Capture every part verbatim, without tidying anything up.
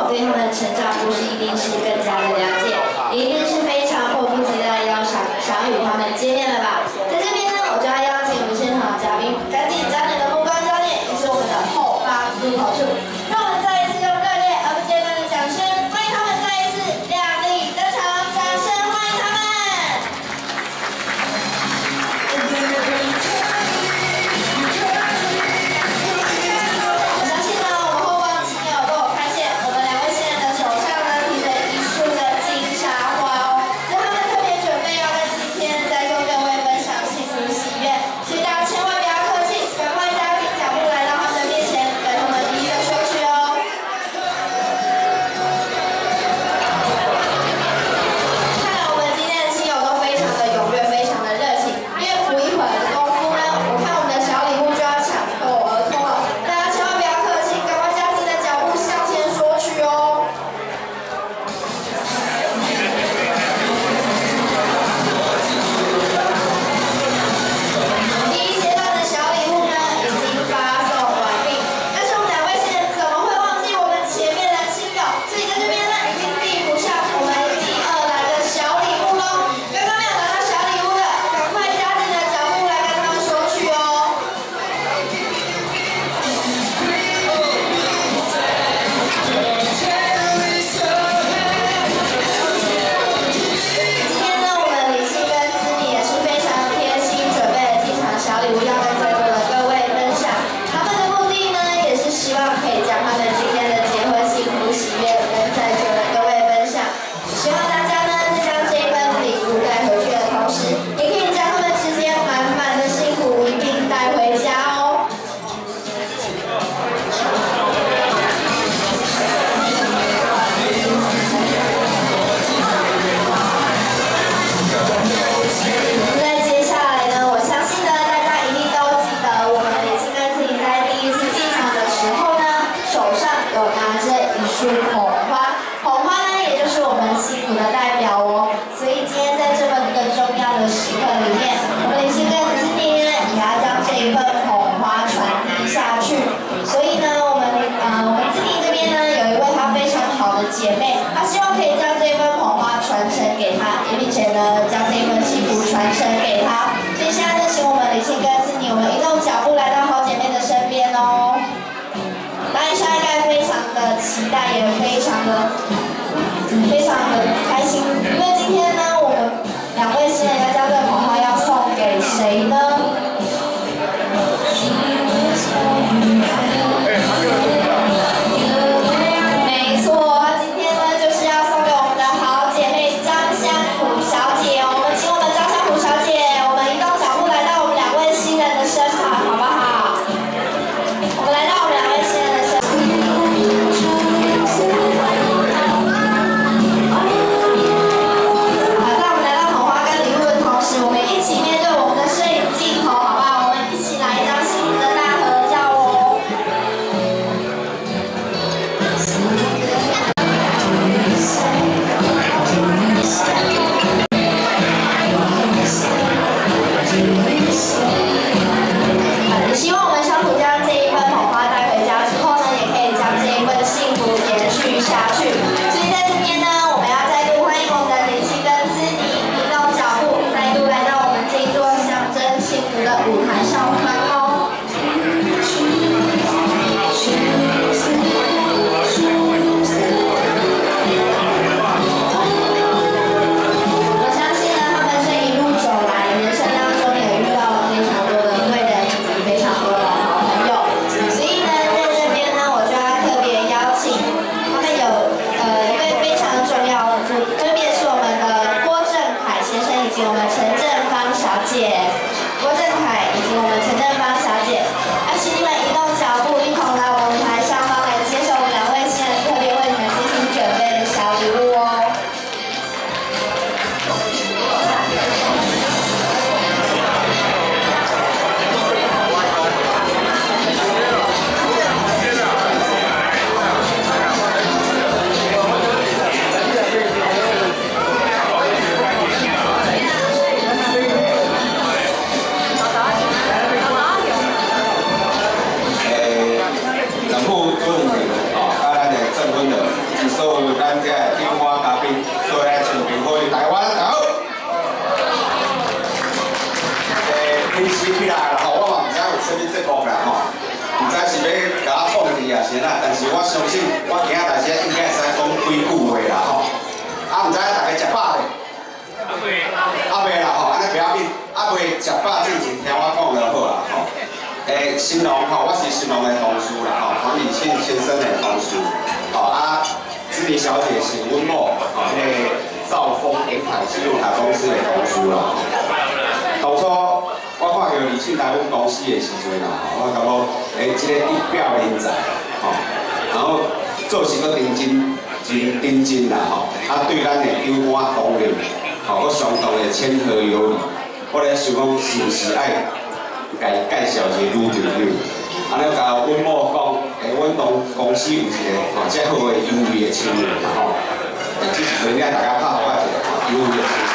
对他们的成长故事一定是更加的了解，也一定是非常迫不及待要想想要与他们见面了吧？在这边呢，我就要邀请我们现场的嘉宾，赶紧将你的目光焦点移至我们的后方入口处，让我们再一次用热烈而不间断的掌声，欢迎他们再一次亮丽登场，掌声欢迎他们！我相信呢，我们后方亲友都有发现，我们两位新人的手上呢提着一束的金沙花哦，所以他们特别准备要在今天再跟各位分享幸福喜悦，所以大家千万不要客气，赶快加紧脚步来到他们的面前，跟他们一一的说去哦。看来我们今天的亲友都非常的踊跃，非常的热情，因为不一会儿的功夫呢，我看我们的小礼物就要抢购而出了，大家千万不要客气，赶快加紧的脚步向前索取哦。第一阶段的小礼物呢，已经发送完毕，但是我们两位新人怎么会忘记我们前面的亲友？所以在这边呢，已经递补上我们第二栏的小礼物喽。刚刚没有拿到小礼物的，赶快加紧的脚步来跟他们索取哦。今天呢，我们李信跟思敏也是非常贴心，准备了几场小礼物要跟在座的各位分享。他们的目的呢，也是希望可以将他们今天的结婚幸福喜悦跟在座的各位分享。希望大家呢，在将这一份礼物带回去的同时，也可以将他们之间满满的幸福一并带回家哦。那接下来呢，我相信呢，大家一定都记得我们李信跟思颖在第一次进场的时候呢，手上有拿着一束捧花，捧花呢，也就是我们幸福的代表哦。所以今天在这么一个重要的时刻里面，我们李信跟思颖呢，也要将这一份捧花传递下去。所以呢，我们呃，我们思颖这边呢，有一位她非常好的姐妹，她希望可以将这份捧花传承给她，也并且呢，将这份幸福传承给她。接下来就请我们李信跟思颖，我们移动脚步来到好姐妹的身边哦。当然，下一代非常的期待，也非常的非常的开心，因为今天呢，我们两位新人要将这个捧花要送给谁呢？没错，她今天呢就是要送给我们的好姐妹张香虎小姐哦。我们请我们张香虎小姐，我们移动脚步来到我们两位新人的身旁。 咱这金花嘉宾做来唱评欢迎台湾好。诶，平时起来啦吼，我嘛毋知有啥物节目啦吼，毋知是要甲我创治啊是哪，但是我相信我今仔大家应该会使讲几句话啦吼。啊，毋知大家食饱未？啊未。啊未啦吼，安尼不要紧，啊未食饱之前听我讲就好啦吼。诶，新郎吼，我是新郎的同事啦吼，黄以庆先生的同事，吼啊，知妮小姐是阮某，吼，迄个兆丰沿海信用卡公司的同事啦。当初我看到李庆来阮公司的时阵啦，吼，我感觉诶，即个一表人才，吼，然后做事搁认真真认真啦，吼，啊，对咱的酒馆同仁，吼，我相当的谦和有礼，我咧想讲是毋是爱？甲伊介绍一个女朋友，安尼甲阮某讲，诶，阮同公司有一个吼遮好的优惠的亲友吼，即时阵咧大家拍好一个吼优惠的亲友。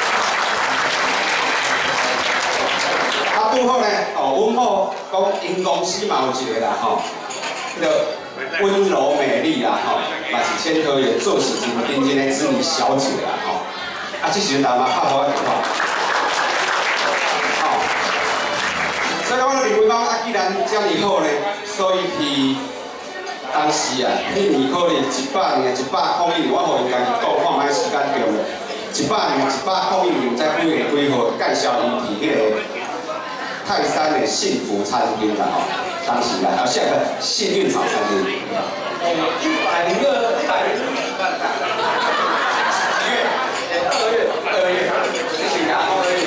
啊，拄好呢，哦，阮某讲因公司嘛有一个啦吼，迄个温柔美丽啦吼，嘛是谦和也做事真认真的知妮小姐啦吼，啊，即时阵大家拍好一个吼。所以我认为讲啊，既然遮尔好呢，所以去当时啊，迄年可能一百年、一百块以内，我互因家己讲看卖时间对了，一百年、一百块以内，再几个几号介绍伊去迄个泰山的幸福餐厅啦吼，当时啦，啊，下个幸运草餐厅。诶，一百零二，一百零二万单。几月？二月，二月，谢谢大家，二月。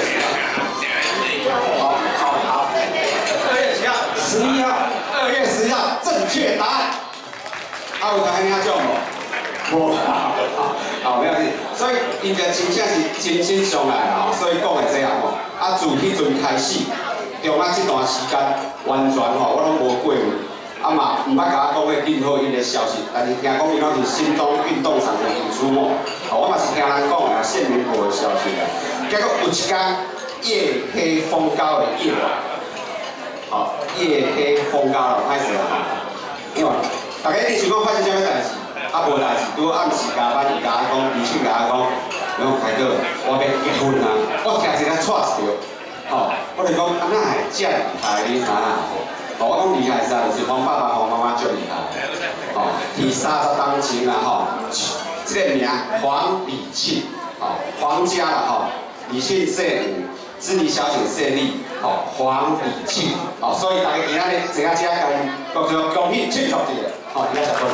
十一号，二月十一号，正确答案。啊，有大家听中无？无，好，好，没有事。所以，因个真正是真心上来啦，所以讲的这样吼。啊，自迄阵开始，中啊这段时间，完全吼我拢无过问，啊嘛毋捌甲我讲个任何因的消息，但是听讲伊拢是心中运动场的演出嘛，吼我嘛是听人讲啊，县民部的消息啦。结果有一天，夜黑风高的夜晚。好，夜黑风高了，歹势啦吼。因为大家一定想讲发生啥物代志，啊无代志，拄好暗时加班，伊甲我讲，李庆甲我讲，我开个我要结婚啊，我惊一个错着，吼，我就讲啊哪会遮厉害你知影吼？吼，我讲厉害啥，就是黄爸爸、黄妈妈最厉害，吼，第三十当前啦吼，这个名黄李庆，吼，黄家啦吼，李庆姓吴。知妮小姐设立，吼黄李庆，吼，所以大家今仔日坐啊遮，甲伊讲做恭喜庆祝一下，吼，今仔十分。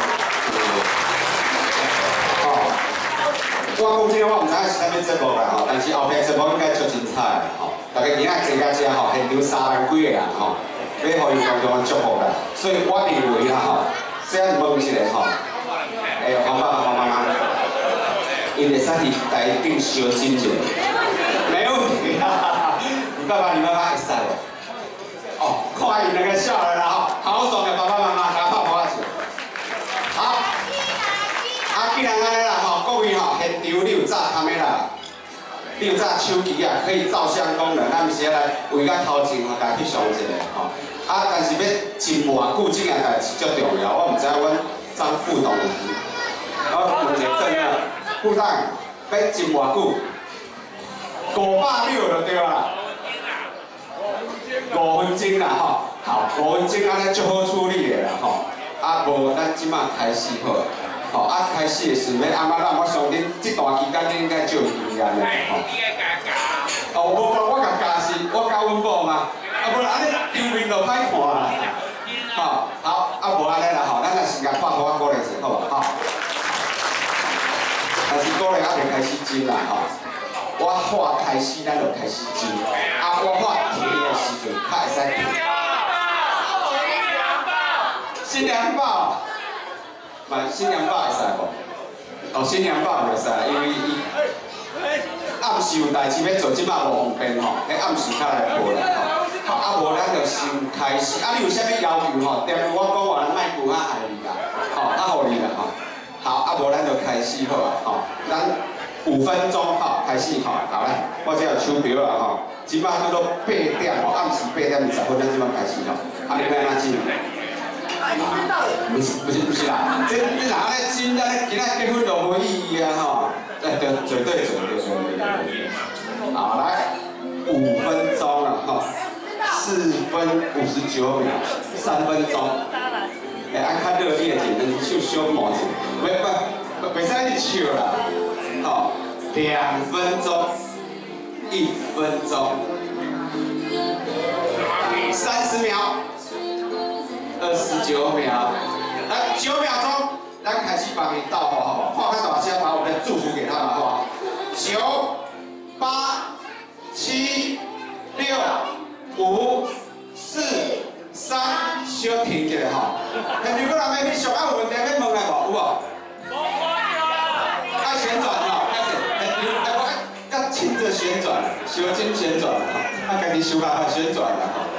吼，我讲这个我毋知影是啥物节目啦，吼，但是后壁节目应该足精彩的，吼，大家今仔坐啊遮，吼，现场三万几个人，吼，要互伊共同祝福啦，所以我认为啦，吼，这样问一下，吼，诶，黄爸爸、黄妈妈，因会使伫台顶烧金者，没问题啦。你爸爸、你妈妈会使无？哦，看伊两个笑了啦吼，好爽的爸爸妈妈，甲拍拍手。好，啊，既然安尼啦吼，各位吼，现场你有炸他们啦，你有炸手机啊，可以照相功能，咱毋是来为甲头前吼，家翕相一下吼。啊，但是要真偌久这件代志足重要，我毋知阮张副董有无？我问一下郑啊，副董要真偌久？五百六就对啦。五分钟啦吼，好，五分钟安尼足好处理的啦吼。啊，无咱即马开始好，吼啊开始的时要安怎咱我相信这段期间你应该就有经验的吼。哦，无无，我甲教是，我教阮某嘛，啊无安尼丢面就歹看啦。吼，好，啊无安尼啦吼，咱若时间拍好，我鼓励一下好无吼。但是鼓励还未开始真啦吼。我话开始，咱就开始煮。啊，我话甜的时阵，较会使甜。新娘包，嘛新娘包会使无？哦，新娘包袂使，因为伊暗时有代志要做，即摆无方便吼，迄暗时较来播啦吼。好，啊无咱就先开始。啊，你有啥物要求吼？电话我讲话，咱莫顾啊害你啦，吼，啊互你啦吼。好，啊无咱就开始好啊，吼，咱。五分钟吼，开始吼，好来，我这有手表啊吼，即摆叫做八点吼，暗时八点二十分，咱即摆开始吼，啊你要安怎进？ 不是不是不是啦，这你哪咧真咧，今仔结婚就无意义啊吼！哎对，绝对绝对绝对。好，来五分钟了哈，四分五十九秒，三分钟。哎，爱较热烈一点，手小毛一点，袂袂袂使一直笑啦。好，两分钟，一分钟，三十秒。二十九秒，来九秒钟，咱开始帮你倒花，好不好？画看大家把我们的祝福给他们，好不好？九、八、七、六、五、四、三，小停一下哈。那如果人要去上爱有问题要问的无？有无？爱旋转哈，开始，哎，我要亲自旋转，小心旋转哈，啊，家己手下还旋转啦哈。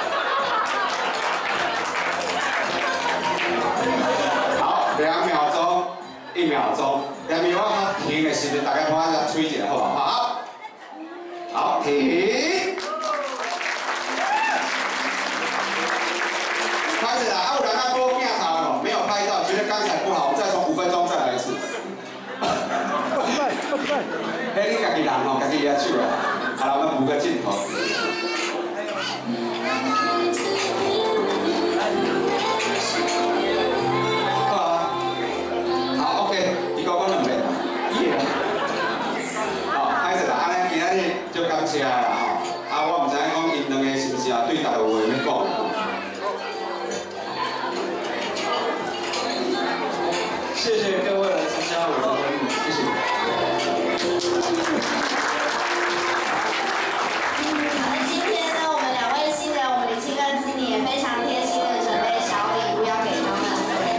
两秒钟，一秒钟，两秒钟停的时阵，大家帮我吹一下，好不好？好，停。开始了，啊，有人啊播镜头哦，没有拍到，觉得刚才不好，我们再从五分钟再来一次。不拜，不拜。哎，你家己人哦，家己抓手啊。好了，我们补个镜头。就感谢啦吼，啊，我唔知影讲因两个是毋是啊对大家有话要讲吼。 谢谢各位来参加我的婚礼，谢谢。 好，那今天呢，我们两位新人，我们李青跟子妮也非常贴心的准备小礼物要给他们。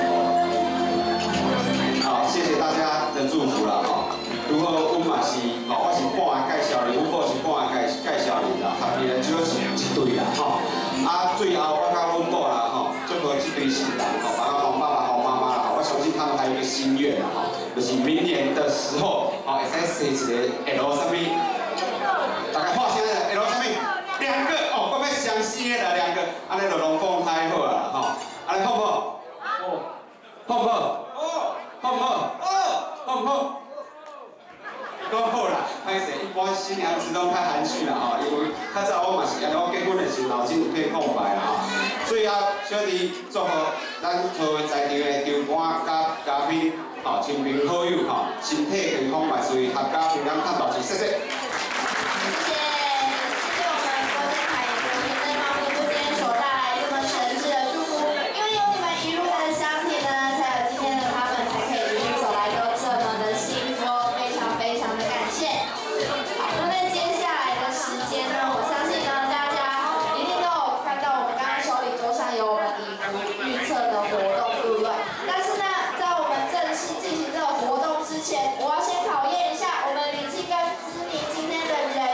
好，谢谢大家的祝福啦吼。如果阮嘛是吼，我是半个介绍人，阮某是半个介介绍人啦，合意的只是一对啦吼。啊，最后我甲阮某啦吼，祝福这对新人吼，包括黄爸爸、黄妈妈啦，我相信他们还有一个心愿啦吼，就是明年的时候，吼会使生一个 L 什么，大概画现在的 L 什么，两个哦，我要相信的啦，两个，安尼就龙凤胎好啦吼，安尼好不好？好，好不好？哦，好不好？哦，好不好？都好啦，歹势，一般新娘子拢较含蓄啦吼，因为较早我嘛是安尼，我结婚的时候脑筋有片空白啦吼。最后，小弟祝福咱所有在场的长官甲嘉宾吼，亲朋好友吼，身体健康万岁，合家平安看大吉，谢谢。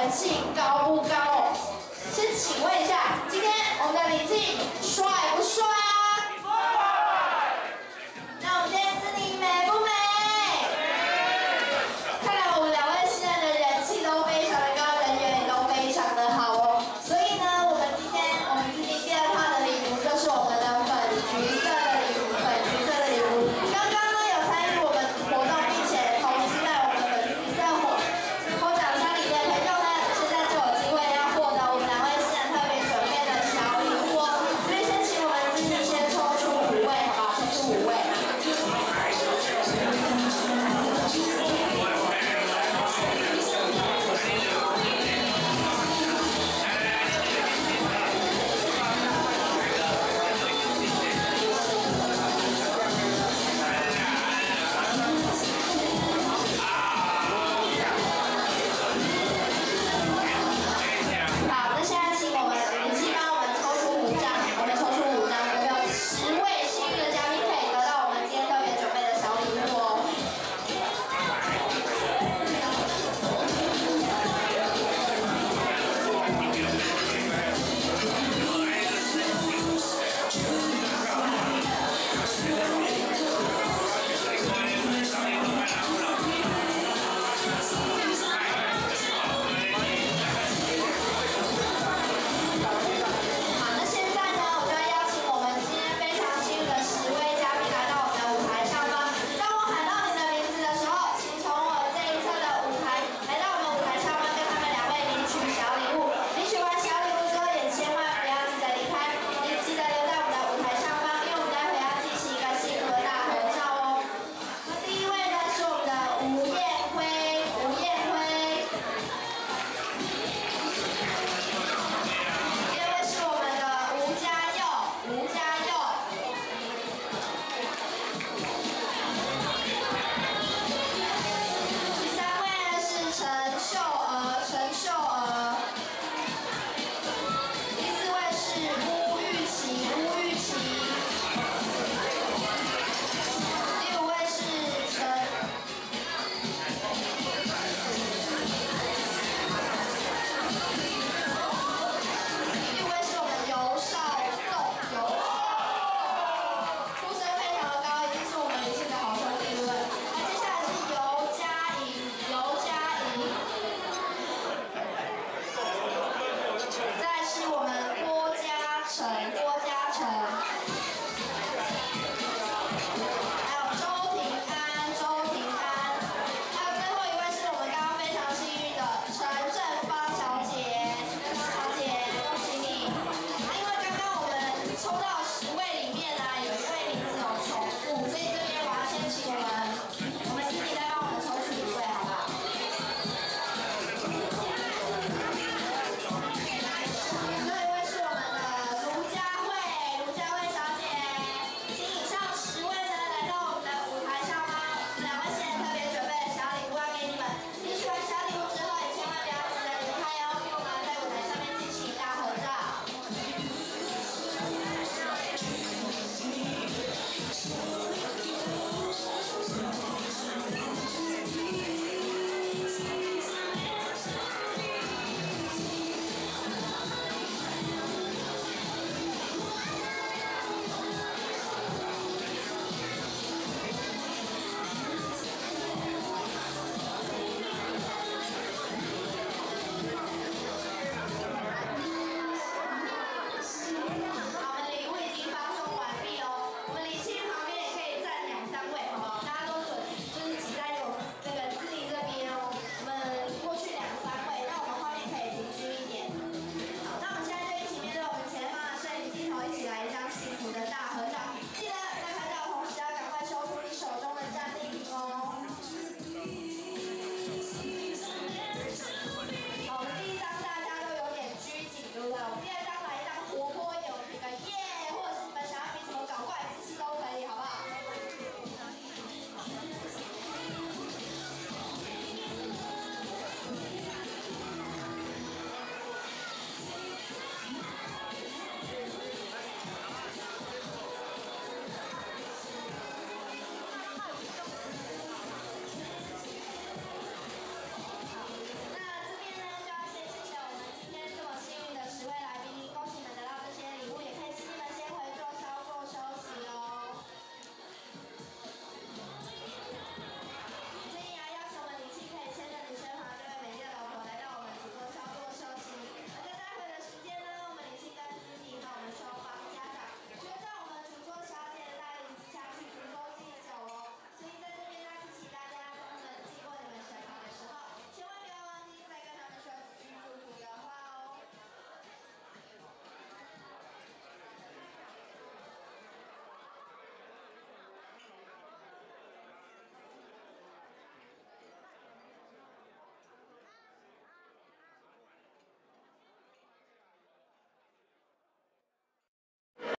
高不高哦？先请问一下，今天我们的李静帅不帅？